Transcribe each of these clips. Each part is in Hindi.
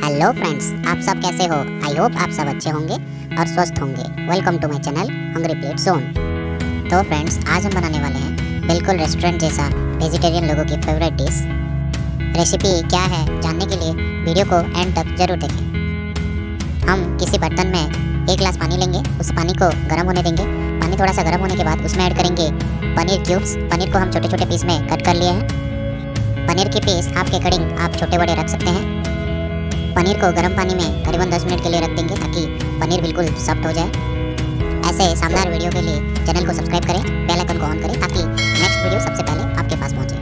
हेलो फ्रेंड्स, आप सब कैसे हो? आई होप आप सब अच्छे होंगे और स्वस्थ होंगे। Welcome to my channel hungry plate zone. तो फ्रेंड्स, आज हम बनाने वाले हैं बिल्कुल रेस्टोरेंट जैसा वेजिटेरियन लोगों की फेवरेट डिश। रेसिपी क्या है जानने के लिए वीडियो को एंड तक जरूर देखें। हम किसी बर्तन में 1 गिलास पानी लेंगे, उस पानी को गर्म होने देंगे। पानी थोड़ा सा गर्म होने के बाद उसमें ऐड करेंगे पनीर क्यूब्स। पनीर को हम छोटे छोटे पीस में कट कर लिए हैं। पनीर के पीस आपके अकॉर्डिंग आप छोटे बड़े रख सकते हैं। पनीर को गर्म पानी में करीबन 10 मिनट के लिए रख देंगे ताकि पनीर बिल्कुल सॉफ्ट हो जाए। ऐसे शानदार वीडियो के लिए चैनल को सब्सक्राइब करें, बेल आइकन को ऑन करें ताकि नेक्स्ट वीडियो सबसे पहले आपके पास पहुंचे।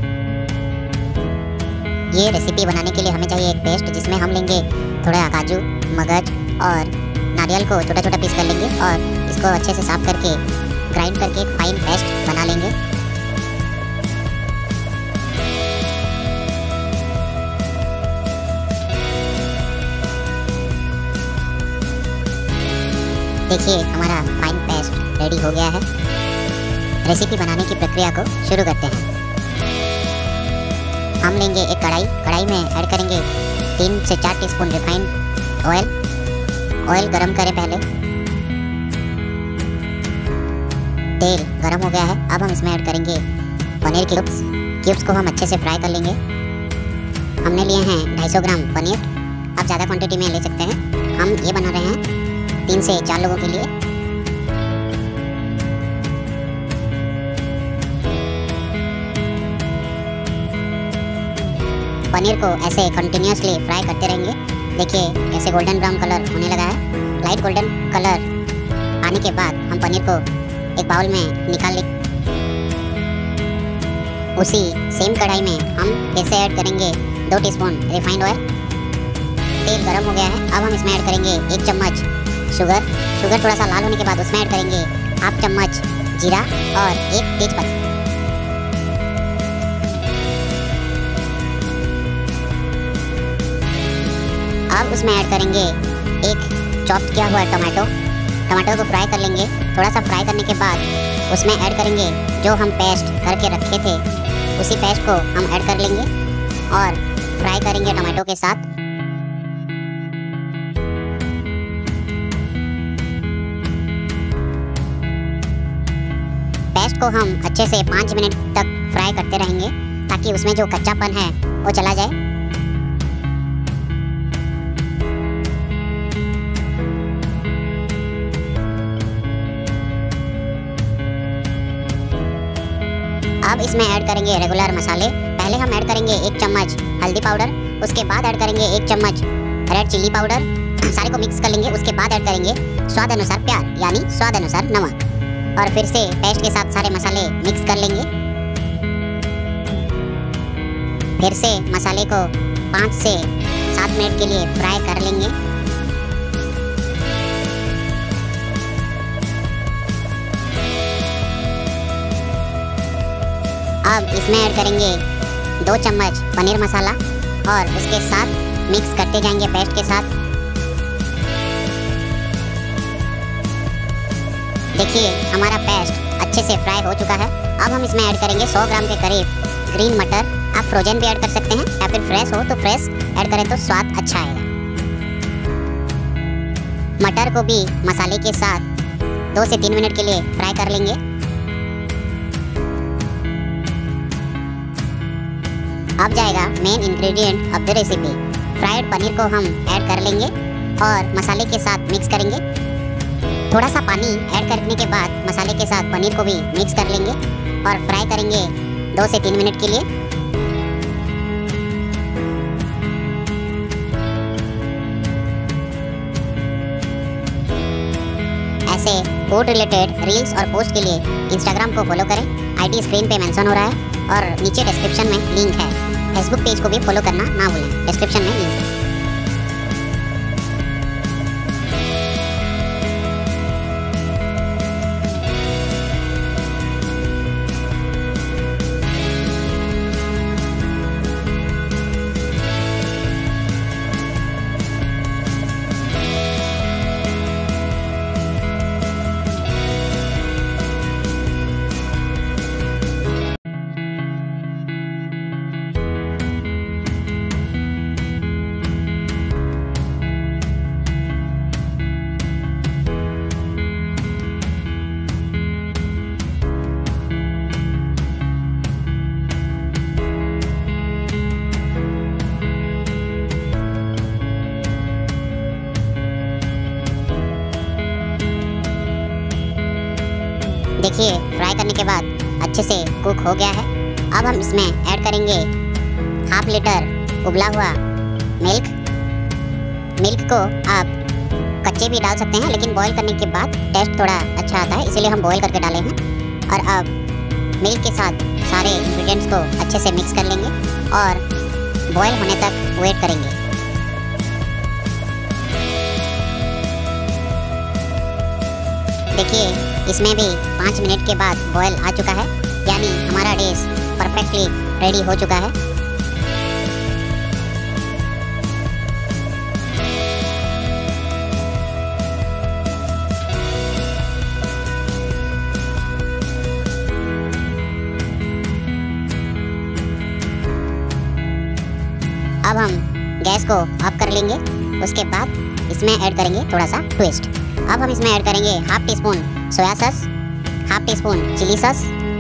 ये रेसिपी बनाने के लिए हमें चाहिए एक पेस्ट, जिसमें हम लेंगे थोड़ा काजू, मगज और नारियल को छोटा छोटा पीस कर लेंगे और इसको अच्छे से साफ करके ग्राइंड करके एक फाइन पेस्ट बना लेंगे। देखिए, हमारा फाइन पेस्ट रेडी हो गया है। रेसिपी बनाने की प्रक्रिया को शुरू करते हैं। हम लेंगे एक कढ़ाई में ऐड करेंगे 3 से 4 टीस्पून रिफाइंड ऑयल गरम करें पहले। तेल गरम हो गया है। अब हम इसमें ऐड करेंगे पनीर क्यूब्स को हम अच्छे से फ्राई कर लेंगे। हमने लिए हैं 250 ग्राम पनीर। आप ज़्यादा क्वांटिटी में ले सकते हैं। हम ये बना रहे हैं 3 से 4 लोगों के लिए। पनीर को ऐसे कंटिन्यूअसली फ्राई करते रहेंगे। देखिए कैसे गोल्डन ब्राउन कलर होने लगा है। लाइट गोल्डन कलर आने के बाद हम पनीर को एक बाउल में निकाल लें। उसी सेम कढ़ाई में हम फिर से ऐड करेंगे 2 टीस्पून रिफाइंड ऑयल। तेल गरम हो गया है। अब हम इसमें ऐड करेंगे 1 चम्मच शुगर थोड़ा सा लाल होने के बाद उसमें ऐड करेंगे 1/2 चम्मच जीरा और 1 तेजपत्ता। अब उसमें ऐड करेंगे 1 चॉप किया हुआ टमाटो को फ्राई कर लेंगे। थोड़ा सा फ्राई करने के बाद उसमें ऐड करेंगे जो हम पेस्ट करके रखे थे, उसी पेस्ट को हम ऐड कर लेंगे और फ्राई करेंगे टमाटो के साथ। पेस्ट को हम अच्छे से 5 मिनट तक फ्राई करते रहेंगे ताकि उसमें जो कच्चापन है वो चला जाए। अब इसमें ऐड करेंगे रेगुलर मसाले। पहले हम ऐड करेंगे 1 चम्मच हल्दी पाउडर, उसके बाद ऐड करेंगे 1 चम्मच रेड चिल्ली पाउडर। सारे को मिक्स कर लेंगे। उसके बाद ऐड करेंगे स्वाद अनुसार प्यार यानी स्वाद अनुसार नमक और फिर से पेस्ट के साथ सारे मसाले मिक्स कर लेंगे। फिर से मसाले को 5 से 7 मिनट के लिए फ्राई कर लेंगे। अब इसमें ऐड करेंगे 2 चम्मच पनीर मसाला और उसके साथ मिक्स करते जाएंगे पेस्ट के साथ। देखिए हमारा पेस्ट अच्छे से फ्राई हो चुका है। अब हम इसमें ऐड करेंगे 100 ग्राम के करीब ग्रीन मटर। आप फ्रोजन भी ऐड कर सकते हैं या फिर फ्रेश हो तो फ्रेश ऐड करें तो स्वाद अच्छा आएगा। मटर को भी मसाले के साथ 2 से 3 मिनट के लिए फ्राई कर लेंगे। अब जाएगा main ingredient of the recipe. Fried paneer को हम ऐड कर लेंगे और मसाले के साथ मिक्स करेंगे। थोड़ा सा पानी ऐड करने के बाद मसाले के साथ पनीर को भी मिक्स कर लेंगे और फ्राई करेंगे 2 से 3 मिनट के लिए। ऐसे फूड रिलेटेड रील्स और पोस्ट के लिए इंस्टाग्राम को फॉलो करें। आईडी स्क्रीन पे मेंशन हो रहा है और नीचे डिस्क्रिप्शन में लिंक है। फेसबुक पेज को भी फॉलो करना ना भूलें, डिस्क्रिप्शन में लिंक है। देखिए फ्राई करने के बाद अच्छे से कुक हो गया है। अब हम इसमें ऐड करेंगे हाफ लीटर उबला हुआ मिल्क। मिल्क को आप कच्चे भी डाल सकते हैं, लेकिन बॉईल करने के बाद टेस्ट थोड़ा अच्छा आता है, इसीलिए हम बॉईल करके डाले हैं। और अब मिल्क के साथ सारे इंग्रेडिएंट्स को अच्छे से मिक्स कर लेंगे और बॉईल होने तक वेट करेंगे। देखिए इसमें भी 5 मिनट के बाद बॉईल आ चुका है, यानी हमारा डिश परफेक्टली रेडी हो चुका है। अब हम गैस को ऑफ कर लेंगे। उसके बाद इसमें ऐड करेंगे थोड़ा सा ट्विस्ट। अब हम इसमें ऐड करेंगे half teaspoon soya sauce, half teaspoon chilli sauce,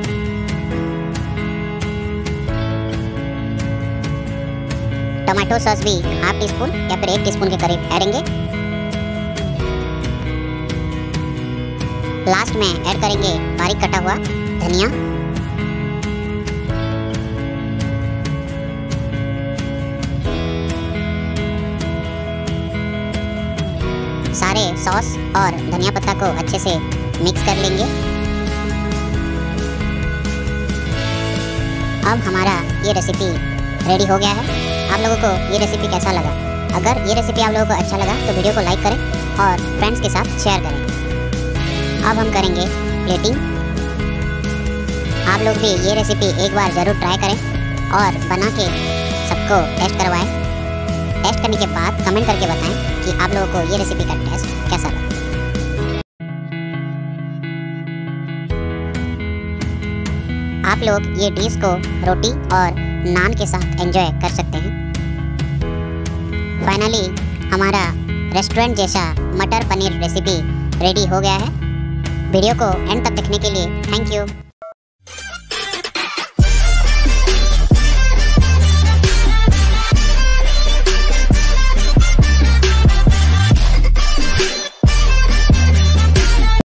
tomato sauce भी हाफ टी स्पून या फिर 1 टीस्पून के करीब ऐडेंगे। लास्ट में ऐड करेंगे बारीक कटा हुआ धनिया। सारे सॉस और धनिया पत्ता को अच्छे से मिक्स कर लेंगे। अब हमारा ये रेसिपी रेडी हो गया है। आप लोगों को ये रेसिपी कैसा लगा? अगर ये रेसिपी आप लोगों को अच्छा लगा तो वीडियो को लाइक करें और फ्रेंड्स के साथ शेयर करें। अब हम करेंगे प्लेटिंग। आप लोग भी ये रेसिपी एक बार ज़रूर ट्राई करें और बना के सबको टेस्ट करवाएं। टेस्ट करने के बाद कमेंट करके बताएं कि आप लोगों को ये रेसिपी का टेस्ट कैसा लगा। आप लोग ये डिश को रोटी और नान के साथ एंजॉय कर सकते हैं। फाइनली हमारा रेस्टोरेंट जैसा मटर पनीर रेसिपी रेडी हो गया है। वीडियो को एंड तक देखने के लिए थैंक यू।